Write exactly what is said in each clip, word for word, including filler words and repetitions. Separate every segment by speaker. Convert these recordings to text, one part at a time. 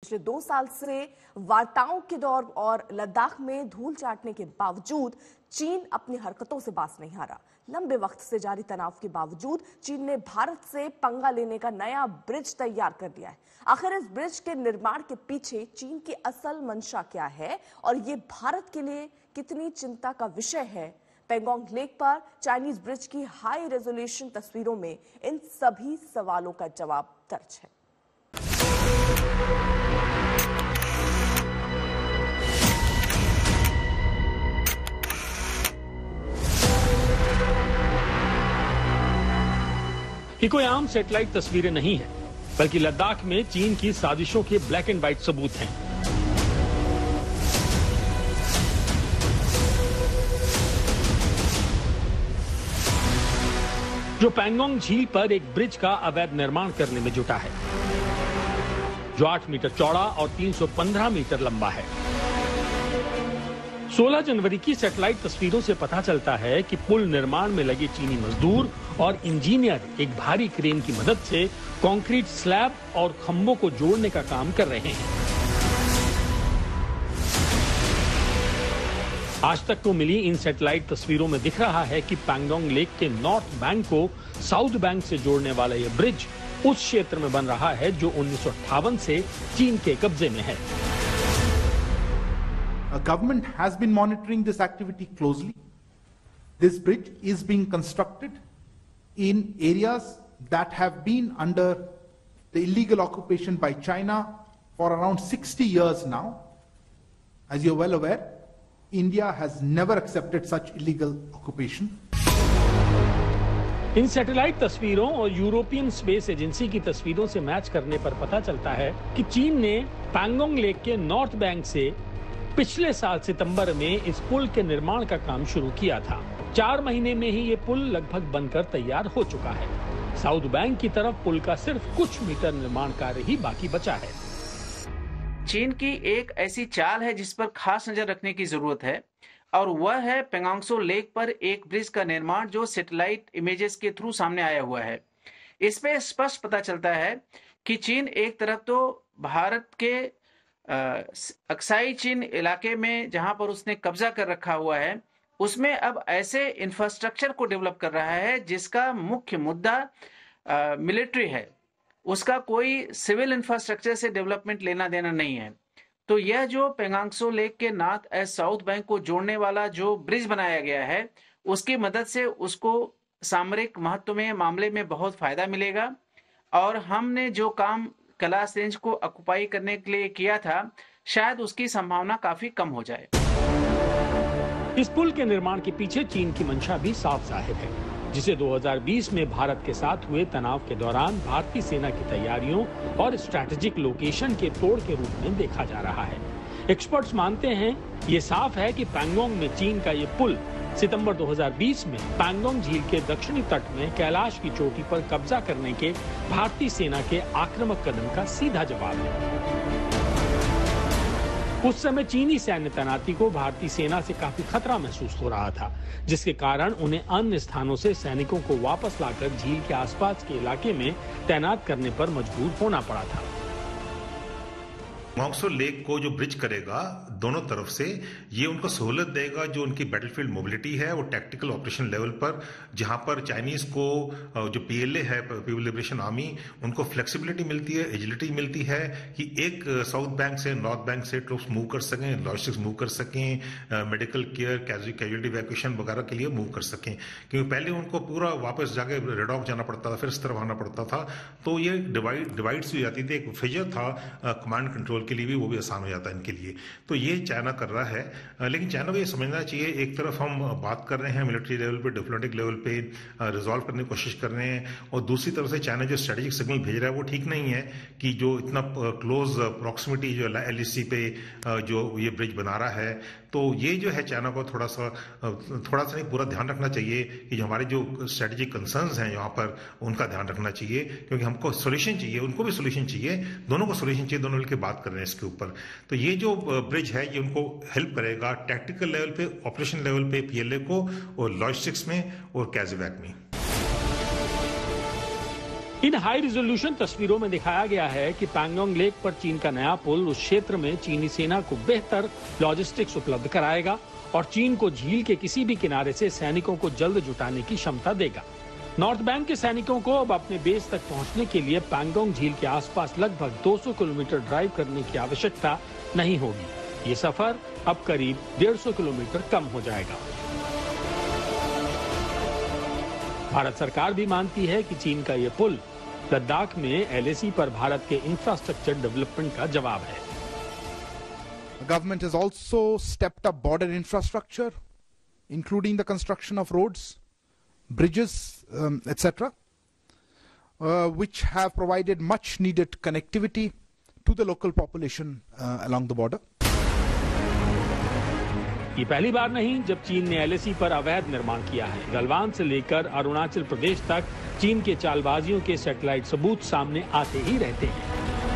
Speaker 1: पिछले दो साल से वार्ताओं के दौर और लद्दाख में धूल चाटने के बावजूद चीन अपनी हरकतों से बाज नहीं आ रहा। लंबे वक्त से जारी तनाव के बावजूद चीन ने भारत से पंगा लेने का नया ब्रिज तैयार कर लिया है। आखिर इस ब्रिज के निर्माण के पीछे चीन की असल मंशा क्या है और ये भारत के लिए कितनी चिंता का विषय है? पेंगोंग लेक पर चाइनीज ब्रिज की हाई रेजोल्यूशन तस्वीरों में इन सभी सवालों का जवाब दर्ज है।
Speaker 2: ये कोई आम सैटेलाइट तस्वीरें नहीं है, बल्कि लद्दाख में चीन की साजिशों के ब्लैक एंड व्हाइट सबूत हैं। जो पेंगोंग झील पर एक ब्रिज का अवैध निर्माण करने में जुटा है, जो आठ मीटर चौड़ा और तीन सौ पंद्रह मीटर लंबा है। सोलह जनवरी की सैटेलाइट तस्वीरों से पता चलता है कि पुल निर्माण में लगे चीनी मजदूर और इंजीनियर एक भारी क्रेन की मदद से कंक्रीट स्लैब और खंभों को जोड़ने का काम कर रहे हैं। आज तक को मिली इन सैटेलाइट तस्वीरों में दिख रहा है कि पेंगोंग लेक के नॉर्थ बैंक को साउथ बैंक से जोड़ने वाला यह ब्रिज उस क्षेत्र में बन रहा है जो उन्नीस सौ अट्ठावन से चीन के कब्जे में है।
Speaker 3: A government has been monitoring this activity closely. This bridge is being constructed in areas that have been under the illegal occupation by China for around sixty years now. As you're well aware, India has never accepted such illegal occupation.
Speaker 2: इन satellite तस्वीरों और European space agency की तस्वीरों से match करने पर पता चलता है कि चीन ने पेंगोंग लेक के नॉर्थ बैंक से पिछले साल सितंबर में इस पुल के निर्माण का काम शुरू किया था। चार महीने में ही ये पुल लगभग बनकर तैयार हो चुका है। साउथ बैंक की तरफ पुल का सिर्फ कुछ मीटर निर्माण कार्य ही बाकी बचा है।
Speaker 4: चीन की एक ऐसी चाल है जिस पर खास नजर रखने की जरूरत है और वह है पेंगोंग लेक पर एक ब्रिज का निर्माण जो सैटेलाइट इमेजेस के थ्रू सामने आया हुआ है। इस पे स्पष्ट पता चलता है कि चीन एक तरफ तो भारत के अक्साई चीन इलाके में जहां पर उसने कब्जा कर रखा हुआ है, उसमें अब ऐसे इंफ्रास्ट्रक्चर को डेवलप कर रहा है जिसका मुख्य मुद्दा मिलिट्री है। उसका कोई सिविल इंफ्रास्ट्रक्चर से डेवलपमेंट लेना देना नहीं है। तो यह जो पेंगोंग लेक के नॉर्थ एंड साउथ बैंक को जोड़ने वाला जो ब्रिज बनाया गया है, उसकी मदद से उसको सामरिक महत्व में मामले में बहुत फायदा मिलेगा और हमने जो काम कैलाश रेंज को ऑक्युपाई करने के लिए किया था, शायद उसकी संभावना काफी कम हो जाए।
Speaker 2: इस पुल के निर्माण के पीछे चीन की मंशा भी साफ जाहिर है, जिसे दो हज़ार बीस में भारत के साथ हुए तनाव के दौरान भारतीय सेना की तैयारियों और स्ट्रैटेजिक लोकेशन के तोड़ के रूप में देखा जा रहा है। एक्सपर्ट्स मानते हैं ये साफ है कि पेंगोंग में चीन का ये पुल सितंबर दो हज़ार बीस में पेंगोंग झील के दक्षिणी तट में कैलाश की चोटी पर कब्जा करने के भारतीय सेना के आक्रामक कदम का सीधा जवाब है। उस समय चीनी सैन्य तैनाती को भारतीय सेना से काफी खतरा महसूस हो रहा था, जिसके कारण उन्हें अन्य स्थानों से सैनिकों को वापस लाकर झील के आसपास के इलाके में तैनात करने पर मजबूर होना पड़ा था।
Speaker 5: पेंगोंग लेक को जो ब्रिज करेगा दोनों तरफ से, ये उनको सहूलत देगा जो उनकी बैटलफील्ड मोबिलिटी है वो टैक्टिकल ऑपरेशन लेवल पर, जहां पर चाइनीज को जो पीएलए है, पीपल लिबरेशन आर्मी, उनको फ्लेक्सिबिलिटी मिलती है, एजिलिटी मिलती है कि एक साउथ बैंक से नॉर्थ बैंक से ट्रूप्स मूव कर सकें, लॉजिस्टिक्स मूव कर सकें, मेडिकल केयर, कैजुअलिटी इवैक्यूएशन वगैरह के लिए मूव कर सकें। क्योंकि पहले उनको पूरा वापस जाके रेडॉक जाना पड़ता था, फिर इस तरफ आना पड़ता था, तो ये डिवाइड डिवाइड्स हो जाती थी। एक फिजर था कमांड कंट्रोल के लिए भी, वो भी आसान हो जाता है इनके लिए। तो ये चाइना कर रहा है, लेकिन चाइना को ये समझना चाहिए, एक तरफ हम बात कर रहे हैं मिलिट्री लेवल पे, डिप्लोमेटिक लेवल पे रिजॉल्व करने की कोशिश कर रहे हैं, और दूसरी तरफ से चाइना जो स्ट्रेटेजिक सिग्नल भेज रहा है वो ठीक नहीं है कि जो इतना क्लोज प्रॉक्सिमिटी जो एलएसी पे जो ये ब्रिज बना रहा है, तो ये जो है चाइना को थोड़ा सा थोड़ा सा नहीं पूरा ध्यान रखना चाहिए कि जो हमारे जो स्ट्रेटेजिक कंसर्न्स हैं यहाँ पर उनका ध्यान रखना चाहिए, क्योंकि हमको सोल्यूशन चाहिए, उनको भी सोल्यूशन चाहिए, दोनों को सोल्यूशन चाहिए, दोनों मिलकर बात कर रहे हैं इसके ऊपर। तो ये जो ब्रिज है ये उनको हेल्प करेगा टैक्टिकल लेवल पे, ऑपरेशन लेवल पे पीएलए को, और लॉजिस्टिक्स में और कैजुवैक में।
Speaker 2: इन हाई रिजोल्यूशन तस्वीरों में दिखाया गया है कि पैंगोंग लेक पर चीन का नया पुल उस क्षेत्र में चीनी सेना को बेहतर लॉजिस्टिक्स उपलब्ध कराएगा और चीन को झील के किसी भी किनारे से सैनिकों को जल्द जुटाने की क्षमता देगा। नॉर्थ बैंक के सैनिकों को अब अपने बेस तक पहुंचने के लिए पैंगोंग झील के आसपास लगभग दो सौ किलोमीटर ड्राइव करने की आवश्यकता नहीं होगी। ये सफर अब करीब डेढ़ सौ किलोमीटर कम हो जाएगा। भारत सरकार भी मानती है कि चीन का ये पुल लद्दाख में एल ए सी पर भारत के इंफ्रास्ट्रक्चर डेवलपमेंट का जवाब है।
Speaker 3: The government has also stepped up border infrastructure, including the construction of roads, bridges, um, et cetera, uh, which have provided much needed connectivity to the local population uh, along the border.
Speaker 2: ये पहली बार नहीं जब चीन ने L A सी पर अवैध निर्माण किया है। गलवान से लेकर अरुणाचल प्रदेश तक चीन के चालबाजियों के सैटेलाइट सबूत सामने आते ही रहते हैं।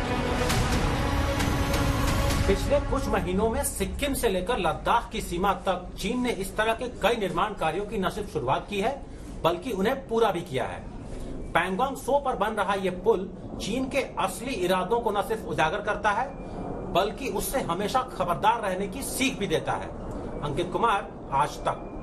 Speaker 6: पिछले कुछ महीनों में सिक्किम से लेकर लद्दाख की सीमा तक चीन ने इस तरह के कई निर्माण कार्यों की न सिर्फ शुरुआत की है बल्कि उन्हें पूरा भी किया है। पैंगोंग त्सो पर बन रहा ये पुल चीन के असली इरादों को न सिर्फ उजागर करता है बल्कि उससे हमेशा खबरदार रहने की सीख भी देता है। अंकित कुमार, आज तक।